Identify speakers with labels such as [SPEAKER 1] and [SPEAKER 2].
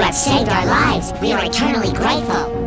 [SPEAKER 1] have saved our lives. We are eternally grateful.